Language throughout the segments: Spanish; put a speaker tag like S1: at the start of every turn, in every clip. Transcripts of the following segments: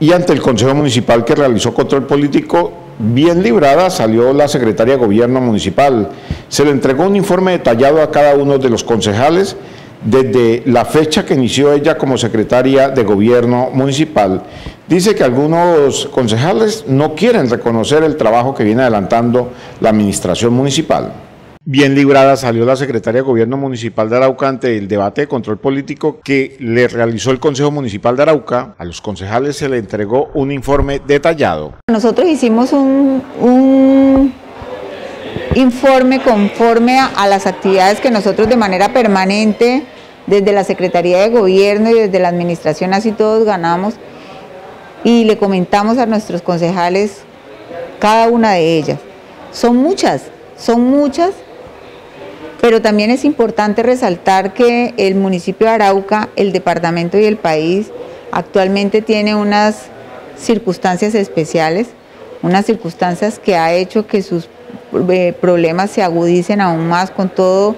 S1: Y ante el Consejo Municipal que realizó control político, bien librada salió la secretaria de Gobierno Municipal. Se le entregó un informe detallado a cada uno de los concejales desde la fecha que inició ella como secretaria de Gobierno Municipal. Dice que algunos concejales no quieren reconocer el trabajo que viene adelantando la administración municipal. Bien librada salió la secretaria de Gobierno Municipal de Arauca ante el debate de control político que le realizó el Consejo Municipal de Arauca. A los concejales se le entregó un informe detallado.
S2: Nosotros hicimos un informe conforme a las actividades que nosotros de manera permanente, desde la Secretaría de Gobierno y desde la Administración Así Todos Ganamos, y le comentamos a nuestros concejales cada una de ellas. Son muchas, pero también es importante resaltar que el municipio de Arauca, el departamento y el país actualmente tiene unas circunstancias especiales, unas circunstancias que ha hecho que sus problemas se agudicen aún más con todo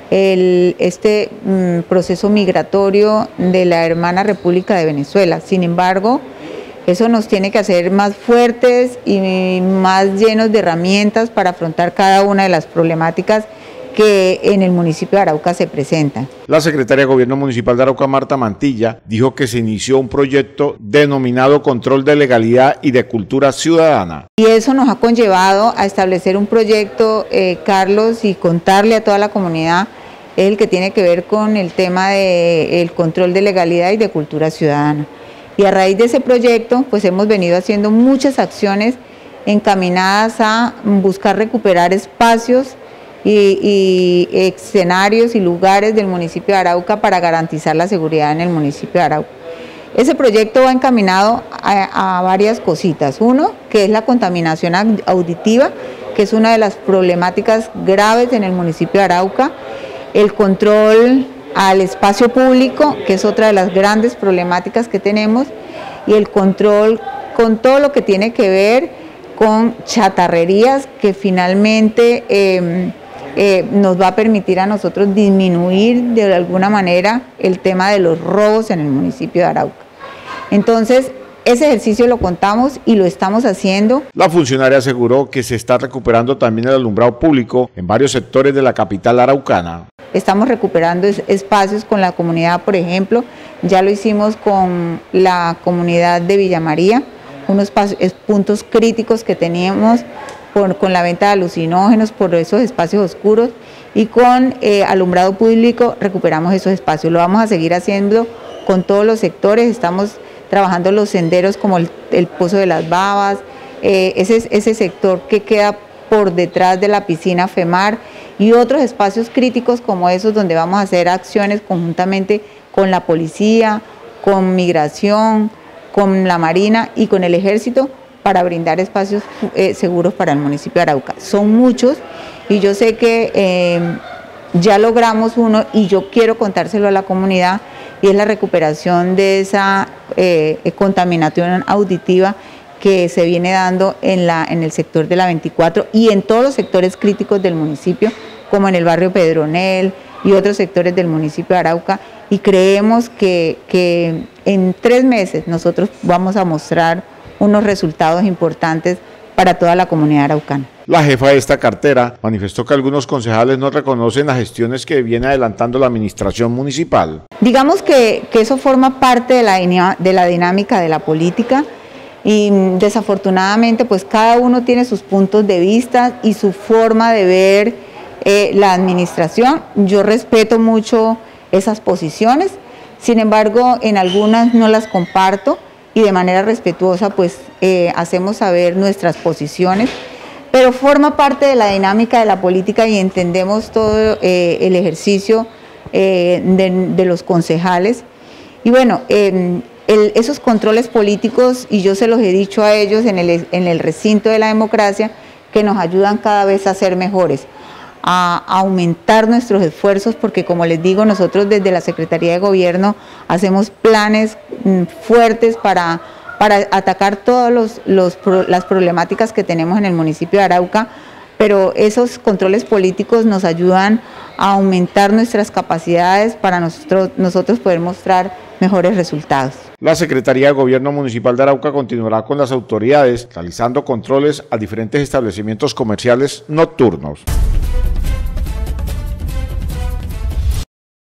S2: este proceso migratorio de la hermana República de Venezuela. Sin embargo, eso nos tiene que hacer más fuertes y más llenos de herramientas para afrontar cada una de las problemáticas que en el municipio de Arauca se presentan.
S1: La secretaria de Gobierno Municipal de Arauca, Marta Mantilla, dijo que se inició un proyecto denominado Control de Legalidad y de Cultura Ciudadana.
S2: Y eso nos ha conllevado a establecer un proyecto, Carlos, y contarle a toda la comunidad el que tiene que ver con el tema del control de legalidad y de cultura ciudadana. Y a raíz de ese proyecto, pues hemos venido haciendo muchas acciones encaminadas a buscar recuperar espacios y escenarios y lugares del municipio de Arauca para garantizar la seguridad en el municipio de Arauca. Ese proyecto va encaminado a varias cositas. Uno, que es la contaminación auditiva, que es una de las problemáticas graves en el municipio de Arauca. El control al espacio público, que es otra de las grandes problemáticas que tenemos, y el control con todo lo que tiene que ver con chatarrerías, que finalmente nos va a permitir a nosotros disminuir de alguna manera el tema de los robos en el municipio de Arauca. Entonces, ese ejercicio lo contamos y lo estamos haciendo.
S1: La funcionaria aseguró que se está recuperando también el alumbrado público en varios sectores de la capital araucana.
S2: Estamos recuperando espacios con la comunidad, por ejemplo, ya lo hicimos con la comunidad de Villa María, unos puntos críticos que teníamos con la venta de alucinógenos por esos espacios oscuros, y con alumbrado público recuperamos esos espacios. Lo vamos a seguir haciendo con todos los sectores. Estamos trabajando los senderos como el Pozo de las Babas, ese sector que queda por detrás de la piscina FEMAR, y otros espacios críticos como esos, donde vamos a hacer acciones conjuntamente con la policía, con migración, con la marina y con el ejército, para brindar espacios seguros para el municipio de Arauca. Son muchos, y yo sé que ya logramos uno, y yo quiero contárselo a la comunidad, y es la recuperación de esa contaminación auditiva que se viene dando en el sector de la 24 y en todos los sectores críticos del municipio, como en el barrio Pedronel y otros sectores del municipio de Arauca, y creemos que en 3 meses nosotros vamos a mostrar unos resultados importantes para toda la comunidad araucana.
S1: La jefa de esta cartera manifestó que algunos concejales no reconocen las gestiones que viene adelantando la administración municipal.
S2: Digamos que eso forma parte de la dinámica de la política, y desafortunadamente pues cada uno tiene sus puntos de vista y su forma de ver la administración. Yo respeto mucho esas posiciones, sin embargo en algunas no las comparto, y de manera respetuosa pues hacemos saber nuestras posiciones, pero forma parte de la dinámica de la política, y entendemos todo el ejercicio de los concejales. Y bueno, esos controles políticos, y yo se los he dicho a ellos en el recinto de la democracia, que nos ayudan cada vez a ser mejores, a aumentar nuestros esfuerzos, porque como les digo, nosotros desde la Secretaría de Gobierno hacemos planes fuertes para atacar todas las problemáticas que tenemos en el municipio de Arauca, pero esos controles políticos nos ayudan a aumentar nuestras capacidades para nosotros poder mostrar mejores resultados.
S1: La Secretaría de Gobierno Municipal de Arauca continuará con las autoridades realizando controles a diferentes establecimientos comerciales nocturnos.